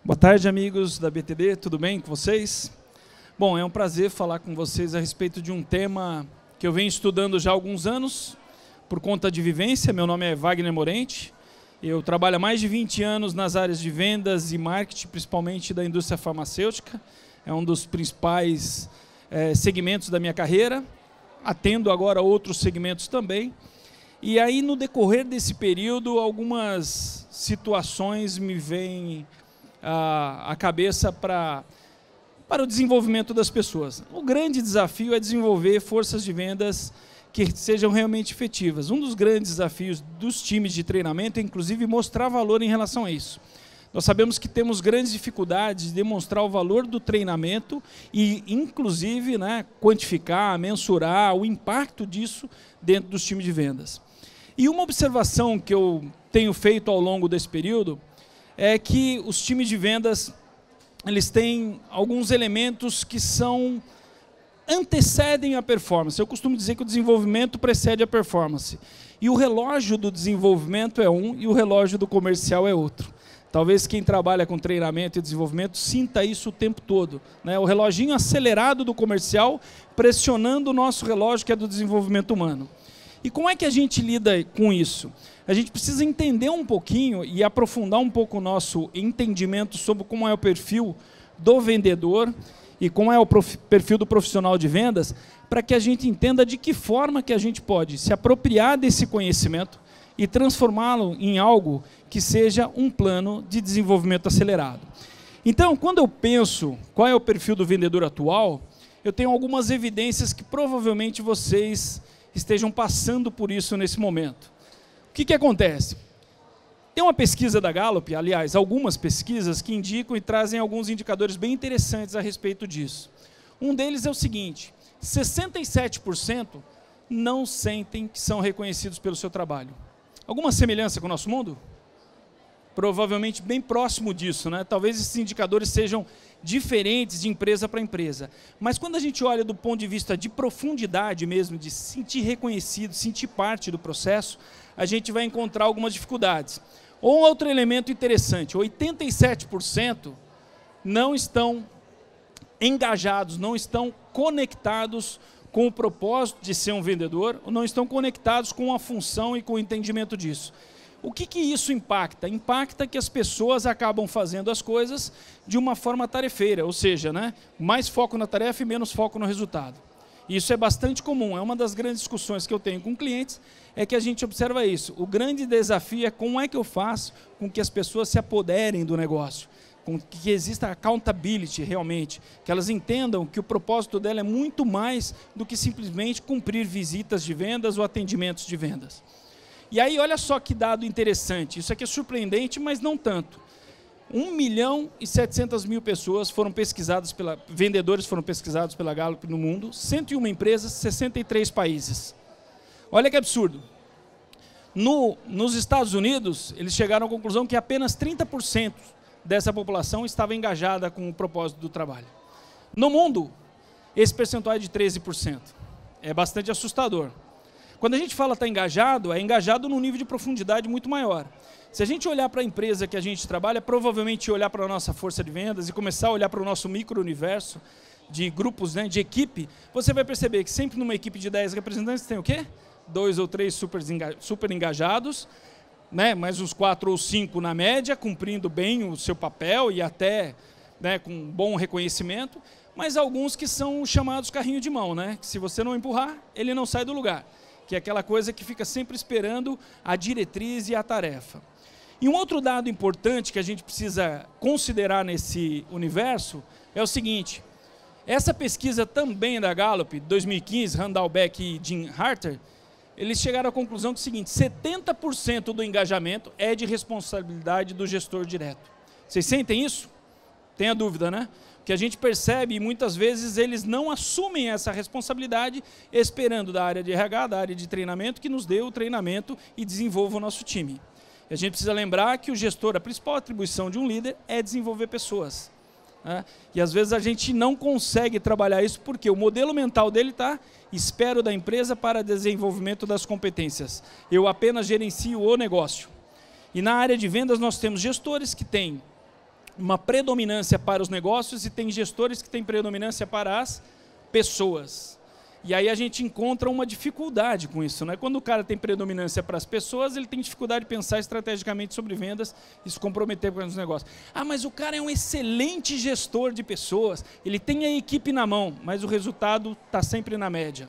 Boa tarde, amigos da BTD, tudo bem com vocês? Bom, é um prazer falar com vocês a respeito de um tema que eu venho estudando já há alguns anos, por conta de vivência. Meu nome é Wagner Morente, eu trabalho há mais de 20 anos nas áreas de vendas e marketing, principalmente da indústria farmacêutica, é um dos principais segmentos da minha carreira, atendo agora outros segmentos também. E aí, no decorrer desse período, algumas situações me vêm à cabeça para o desenvolvimento das pessoas. O grande desafio é desenvolver forças de vendas que sejam realmente efetivas. Um dos grandes desafios dos times de treinamento é, inclusive, mostrar valor em relação a isso. Nós sabemos que temos grandes dificuldades de demonstrar o valor do treinamento e, inclusive, quantificar, mensurar o impacto disso dentro dos times de vendas. E uma observação que eu tenho feito ao longo desse período é que os times de vendas, eles têm alguns elementos que antecedem a performance. Eu costumo dizer que o desenvolvimento precede a performance. E o relógio do desenvolvimento é um e o relógio do comercial é outro. Talvez quem trabalha com treinamento e desenvolvimento sinta isso o tempo todo, O reloginho acelerado do comercial pressionando o nosso relógio, que é do desenvolvimento humano. E como é que a gente lida com isso? A gente precisa entender um pouquinho e aprofundar um pouco o nosso entendimento sobre como é o perfil do vendedor e como é o perfil do profissional de vendas, para que a gente entenda de que forma que a gente pode se apropriar desse conhecimento e transformá-lo em algo que seja um plano de desenvolvimento acelerado. Então, quando eu penso qual é o perfil do vendedor atual, eu tenho algumas evidências que provavelmente vocês estejam passando por isso nesse momento. O que acontece? Tem uma pesquisa da Gallup, aliás, algumas pesquisas que indicam e trazem alguns indicadores bem interessantes a respeito disso. Um deles é o seguinte: 67% não sentem que são reconhecidos pelo seu trabalho. Alguma semelhança com o nosso mundo? Provavelmente bem próximo disso, Talvez esses indicadores sejam diferentes de empresa para empresa. Mas quando a gente olha do ponto de vista de profundidade mesmo, de se sentir reconhecido, sentir parte do processo, a gente vai encontrar algumas dificuldades. Ou um outro elemento interessante: 87% não estão engajados, não estão conectados com o propósito de ser um vendedor, ou não estão conectados com a função e com o entendimento disso. O que isso impacta? Impacta que as pessoas acabam fazendo as coisas de uma forma tarefeira, ou seja, mais foco na tarefa e menos foco no resultado. Isso é bastante comum, é uma das grandes discussões que eu tenho com clientes, é que a gente observa isso. O grande desafio é como é que eu faço com que as pessoas se apoderem do negócio, com que exista accountability realmente, que elas entendam que o propósito dela é muito mais do que simplesmente cumprir visitas de vendas ou atendimentos de vendas. E aí, olha só que dado interessante, isso aqui é surpreendente, mas não tanto. 1.700.000 pessoas foram pesquisadas vendedores foram pesquisados pela Gallup no mundo, 101 empresas, 63 países. Olha que absurdo. Nos Estados Unidos, eles chegaram à conclusão que apenas 30% dessa população estava engajada com o propósito do trabalho. No mundo, esse percentual é de 13%. É bastante assustador. Quando a gente fala estar engajado, é engajado num nível de profundidade muito maior. Se a gente olhar para a empresa que a gente trabalha, provavelmente olhar para a nossa força de vendas e começar a olhar para o nosso micro-universo de grupos, de equipe, você vai perceber que sempre numa equipe de 10 representantes tem o quê? 2 ou 3 super engajados, mais uns 4 ou 5 na média, cumprindo bem o seu papel e até com bom reconhecimento, mas alguns que são chamados carrinho de mão, que se você não empurrar, ele não sai do lugar. Que é aquela coisa que fica sempre esperando a diretriz e a tarefa. E um outro dado importante que a gente precisa considerar nesse universo é o seguinte: essa pesquisa também da Gallup, 2015, Randall Beck e Jim Harter, eles chegaram à conclusão que é o seguinte: 70% do engajamento é de responsabilidade do gestor direto. Vocês sentem isso? Tenha dúvida, Que a gente percebe, e muitas vezes eles não assumem essa responsabilidade, esperando da área de RH, da área de treinamento, que nos dê o treinamento e desenvolva o nosso time. E a gente precisa lembrar que o gestor, a principal atribuição de um líder é desenvolver pessoas. E às vezes a gente não consegue trabalhar isso porque o modelo mental dele está: espero da empresa para desenvolvimento das competências. Eu apenas gerencio o negócio. E na área de vendas nós temos gestores que têm uma predominância para os negócios e tem gestores que têm predominância para as pessoas. E aí a gente encontra uma dificuldade com isso, né? Quando o cara tem predominância para as pessoas, ele tem dificuldade de pensar estrategicamente sobre vendas e se comprometer com os negócios. Ah, mas o cara é um excelente gestor de pessoas, ele tem a equipe na mão, mas o resultado está sempre na média.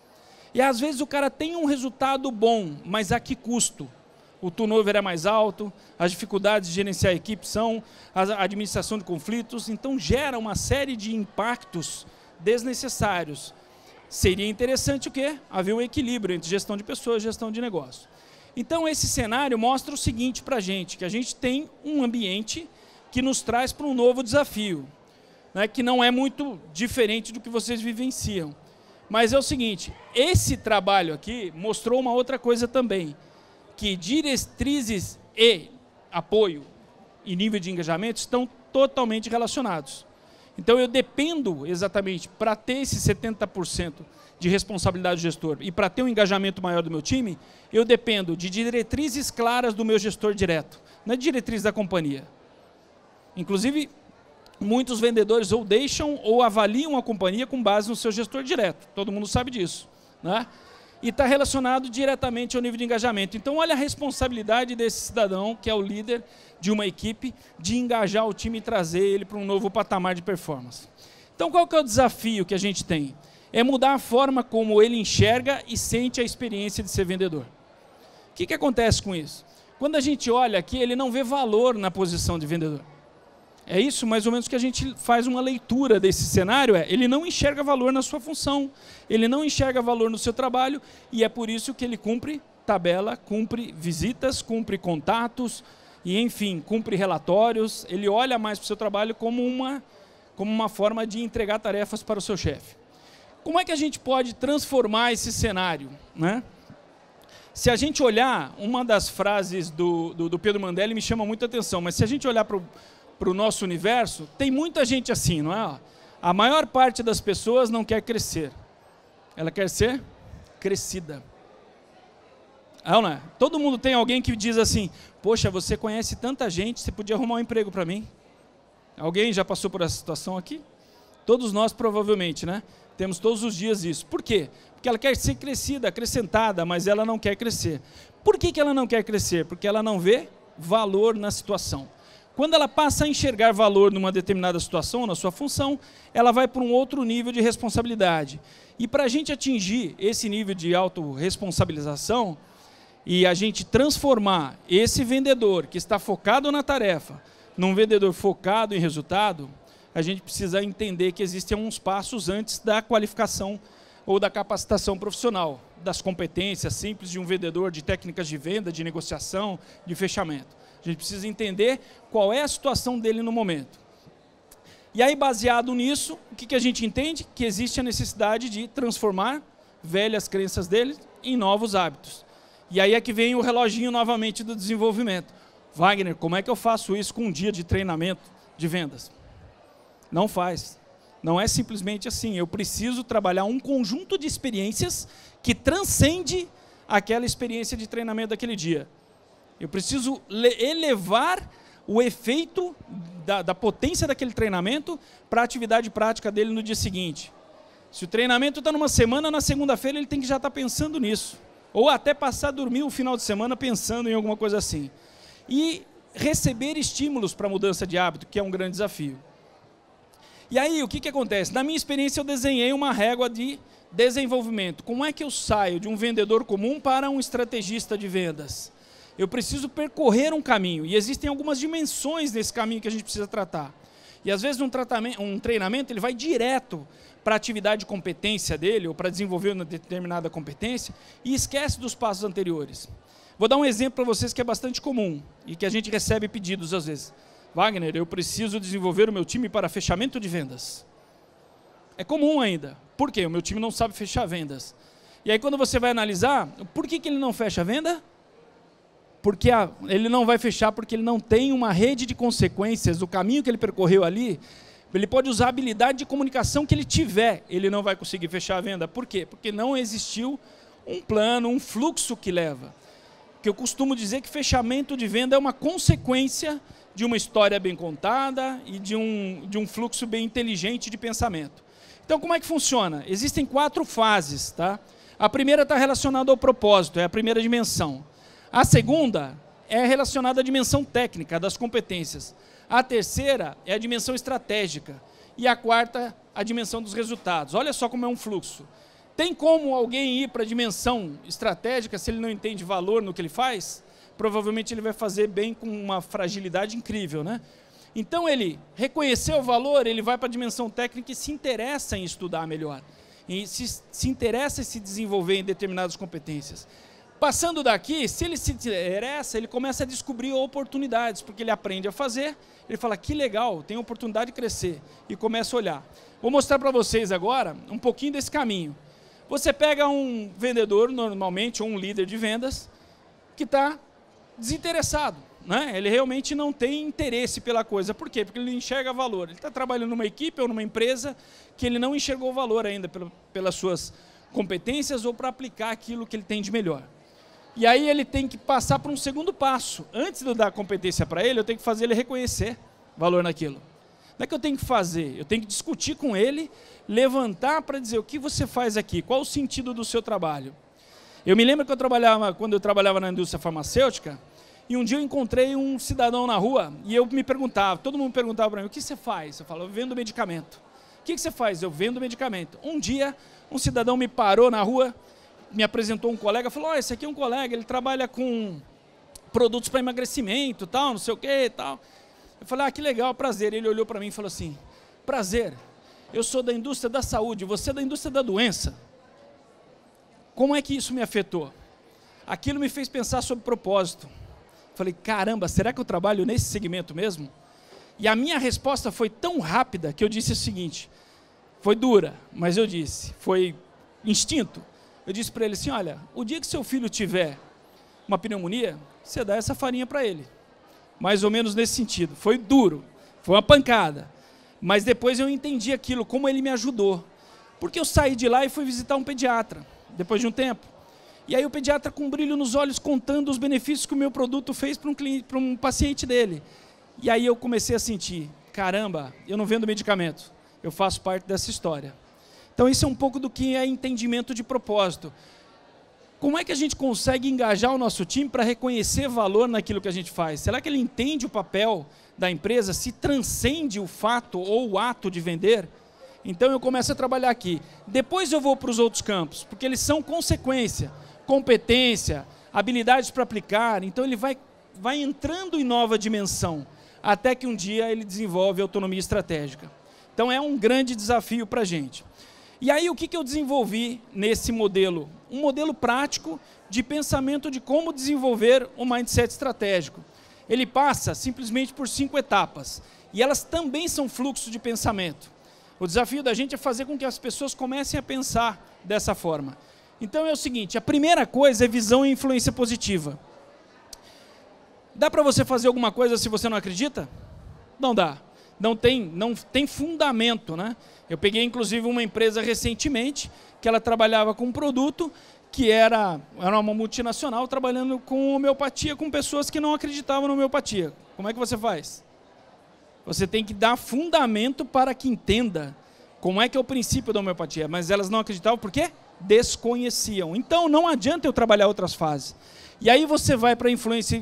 E às vezes o cara tem um resultado bom, mas a que custo? O turnover é mais alto, as dificuldades de gerenciar a equipe são, a administração de conflitos, então gera uma série de impactos desnecessários. Seria interessante o quê? Haver um equilíbrio entre gestão de pessoas e gestão de negócio. Então, esse cenário mostra o seguinte para a gente, que a gente tem um ambiente que nos traz para um novo desafio, né, que não é muito diferente do que vocês vivenciam. Mas é o seguinte, esse trabalho aqui mostrou uma outra coisa também, que diretrizes e apoio e nível de engajamento estão totalmente relacionados. Então, eu dependo exatamente, para ter esse 70% de responsabilidade do gestor e para ter um engajamento maior do meu time, eu dependo de diretrizes claras do meu gestor direto, não é diretriz da companhia. Inclusive, muitos vendedores ou deixam ou avaliam a companhia com base no seu gestor direto. Todo mundo sabe disso, né? E está relacionado diretamente ao nível de engajamento. Então, olha a responsabilidade desse cidadão, que é o líder de uma equipe, de engajar o time e trazer ele para um novo patamar de performance. Então, qual que é o desafio que a gente tem? É mudar a forma como ele enxerga e sente a experiência de ser vendedor. O que acontece com isso? Quando a gente olha aqui, ele não vê valor na posição de vendedor. É isso mais ou menos que a gente faz uma leitura desse cenário, ele não enxerga valor na sua função, ele não enxerga valor no seu trabalho, e é por isso que ele cumpre tabela, cumpre visitas, cumpre contatos, e enfim, cumpre relatórios, ele olha mais para o seu trabalho como uma forma de entregar tarefas para o seu chefe. Como é que a gente pode transformar esse cenário, né? Se a gente olhar, uma das frases do Pedro Mandelli me chama muita atenção, mas se a gente olhar para o nosso universo, tem muita gente assim, não é? A maior parte das pessoas não quer crescer. Ela quer ser crescida. Não é? Todo mundo tem alguém que diz assim, poxa, você conhece tanta gente, você podia arrumar um emprego para mim? Alguém já passou por essa situação aqui? Todos nós provavelmente, né? Temos todos os dias isso. Por quê? Porque ela quer ser crescida, acrescentada, mas ela não quer crescer. Por que ela não quer crescer? Porque ela não vê valor na situação. Quando ela passa a enxergar valor numa determinada situação, na sua função, ela vai para um outro nível de responsabilidade. E para a gente atingir esse nível de autorresponsabilização e a gente transformar esse vendedor que está focado na tarefa num vendedor focado em resultado, a gente precisa entender que existem uns passos antes da qualificação ou da capacitação profissional, das competências simples de um vendedor, de técnicas de venda, de negociação, de fechamento. A gente precisa entender qual é a situação dele no momento. E aí, baseado nisso, o que a gente entende? Que existe a necessidade de transformar velhas crenças dele em novos hábitos. E aí é que vem o reloginho novamente do desenvolvimento. Wagner, como é que eu faço isso com um dia de treinamento de vendas? Não faz. Não é simplesmente assim. Eu preciso trabalhar um conjunto de experiências que transcende aquela experiência de treinamento daquele dia. Eu preciso elevar o efeito da potência daquele treinamento para a atividade prática dele no dia seguinte. Se o treinamento está numa semana, na segunda-feira ele tem que já estar pensando nisso. Ou até passar a dormir o final de semana pensando em alguma coisa assim. E receber estímulos para a mudança de hábito, que é um grande desafio. E aí, o que acontece? Na minha experiência, eu desenhei uma régua de desenvolvimento. Como é que eu saio de um vendedor comum para um estrategista de vendas? Eu preciso percorrer um caminho, e existem algumas dimensões nesse caminho que a gente precisa tratar. E às vezes um treinamento ele vai direto para a atividade de competência dele, ou para desenvolver uma determinada competência, e esquece dos passos anteriores. Vou dar um exemplo para vocês que é bastante comum, e que a gente recebe pedidos às vezes. Wagner, eu preciso desenvolver o meu time para fechamento de vendas. É comum ainda. Por quê? O meu time não sabe fechar vendas. E aí quando você vai analisar, por que ele não fecha a venda? Porque ele não vai fechar porque ele não tem uma rede de consequências, o caminho que ele percorreu ali, ele pode usar a habilidade de comunicação que ele tiver, ele não vai conseguir fechar a venda. Por quê? Porque não existiu um plano, um fluxo que leva. Que eu costumo dizer que fechamento de venda é uma consequência de uma história bem contada e de um fluxo bem inteligente de pensamento. Então, como é que funciona? Existem 4 fases, tá? A primeira está relacionada ao propósito, é a primeira dimensão. A segunda é relacionada à dimensão técnica, das competências. A terceira é a dimensão estratégica. E a quarta, a dimensão dos resultados. Olha só como é um fluxo. Tem como alguém ir para a dimensão estratégica se ele não entende valor no que ele faz? Provavelmente ele vai fazer bem com uma fragilidade incrível, né? Então ele reconheceu o valor, ele vai para a dimensão técnica e se interessa em estudar melhor. E se interessa em se desenvolver em determinadas competências. Passando daqui, se ele se interessa, ele começa a descobrir oportunidades, porque ele aprende a fazer, ele fala, que legal, tem oportunidade de crescer, e começa a olhar. Vou mostrar para vocês agora um pouquinho desse caminho. Você pega um vendedor, normalmente, ou um líder de vendas, que está desinteressado, né? Ele realmente não tem interesse pela coisa. Por quê? Porque ele não enxerga valor. Ele está trabalhando numa equipe ou numa empresa que ele não enxergou valor ainda pelas suas competências ou para aplicar aquilo que ele tem de melhor. E aí ele tem que passar para um segundo passo. Antes de eu dar competência para ele, eu tenho que fazer ele reconhecer valor naquilo. Não é que eu tenho que fazer, eu tenho que discutir com ele, levantar para dizer o que você faz aqui, qual o sentido do seu trabalho. Eu me lembro que quando eu trabalhava na indústria farmacêutica, e um dia eu encontrei um cidadão na rua, e eu me perguntava, todo mundo perguntava para mim, o que você faz? Eu falo, eu vendo medicamento. O que você faz? Eu vendo medicamento. Um dia, um cidadão me parou na rua, me apresentou um colega, falou, oh, esse aqui é um colega, ele trabalha com produtos para emagrecimento, tal, não sei o que, tal. Eu falei, que legal, prazer. Ele olhou para mim e falou assim, prazer, eu sou da indústria da saúde, você é da indústria da doença. Como é que isso me afetou? Aquilo me fez pensar sobre propósito. Falei, caramba, será que eu trabalho nesse segmento mesmo? E a minha resposta foi tão rápida que eu disse o seguinte, foi dura, mas eu disse, foi instinto. Eu disse para ele assim, olha, o dia que seu filho tiver uma pneumonia, você dá essa farinha para ele. Mais ou menos nesse sentido. Foi duro, foi uma pancada. Mas depois eu entendi aquilo, como ele me ajudou. Porque eu saí de lá e fui visitar um pediatra, depois de um tempo. E aí o pediatra com um brilho nos olhos contando os benefícios que o meu produto fez para um paciente dele. E aí eu comecei a sentir, caramba, eu não vendo medicamento, eu faço parte dessa história. Então isso é um pouco do que é entendimento de propósito. Como é que a gente consegue engajar o nosso time para reconhecer valor naquilo que a gente faz? Será que ele entende o papel da empresa, se transcende o fato ou o ato de vender? Então eu começo a trabalhar aqui. Depois eu vou para os outros campos, porque eles são consequência, competência, habilidades para aplicar. Então ele vai entrando em nova dimensão, até que um dia ele desenvolve autonomia estratégica. Então é um grande desafio para a gente. E aí o que eu desenvolvi nesse modelo? Um modelo prático de pensamento de como desenvolver um mindset estratégico. Ele passa simplesmente por 5 etapas. E elas também são fluxo de pensamento. O desafio da gente é fazer com que as pessoas comecem a pensar dessa forma. Então é o seguinte, a primeira coisa é visão e influência positiva. Dá para você fazer alguma coisa se você não acredita? Não dá. Não tem fundamento, né? Eu peguei, inclusive, uma empresa recentemente, que ela trabalhava com um produto que era uma multinacional, trabalhando com homeopatia, com pessoas que não acreditavam na homeopatia. Como é que você faz? Você tem que dar fundamento para que entenda como é que é o princípio da homeopatia. Mas elas não acreditavam, por quê? Desconheciam. Então, não adianta eu trabalhar outras fases. E aí você vai para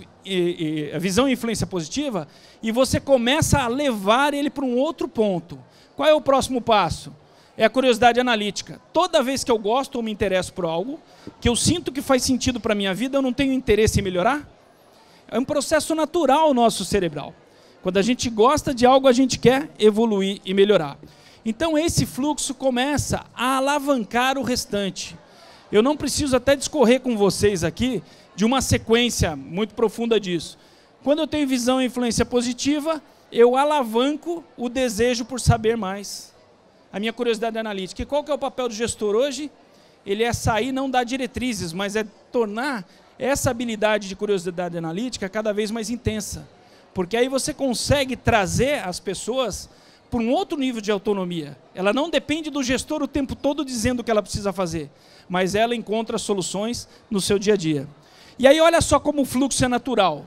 a visão e influência positiva e você começa a levar ele para um outro ponto. Qual é o próximo passo? É a curiosidade analítica. Toda vez que eu gosto ou me interesso por algo, que eu sinto que faz sentido para a minha vida, eu não tenho interesse em melhorar? É um processo natural nosso cerebral. Quando a gente gosta de algo, a gente quer evoluir e melhorar. Então esse fluxo começa a alavancar o restante. Eu não preciso até discorrer com vocês aqui de uma sequência muito profunda disso. Quando eu tenho visão e influência positiva, eu alavanco o desejo por saber mais. A minha curiosidade analítica. E qual que é o papel do gestor hoje? Ele é sair, não dar diretrizes, mas é tornar essa habilidade de curiosidade analítica cada vez mais intensa. Porque aí você consegue trazer as pessoas para um outro nível de autonomia. Ela não depende do gestor o tempo todo dizendo o que ela precisa fazer, mas ela encontra soluções no seu dia a dia. E aí olha só como o fluxo é natural.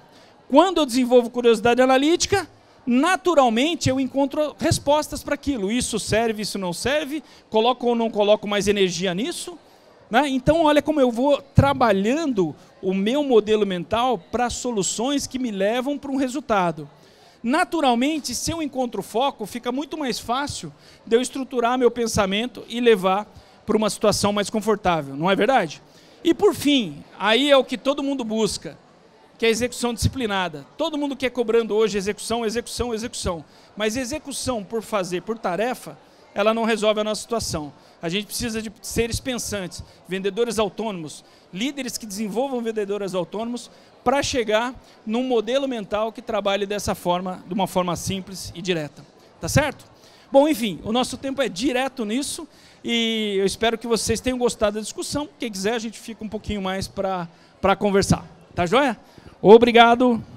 Quando eu desenvolvo curiosidade analítica, naturalmente eu encontro respostas para aquilo. Isso serve, isso não serve, coloco ou não coloco mais energia nisso, né? Então, olha como eu vou trabalhando o meu modelo mental para soluções que me levam para um resultado. Naturalmente, se eu encontro foco, fica muito mais fácil de eu estruturar meu pensamento e levar para uma situação mais confortável, não é verdade? E por fim, aí é o que todo mundo busca, que é a execução disciplinada. Todo mundo quer cobrando hoje execução, execução, execução. Mas execução por fazer, por tarefa, ela não resolve a nossa situação. A gente precisa de seres pensantes, vendedores autônomos, líderes que desenvolvam vendedores autônomos para chegar num modelo mental que trabalhe dessa forma, de uma forma simples e direta. Tá certo? Bom, enfim, o nosso tempo é direto nisso e eu espero que vocês tenham gostado da discussão. Quem quiser, a gente fica um pouquinho mais para conversar. Tá joia? Obrigado.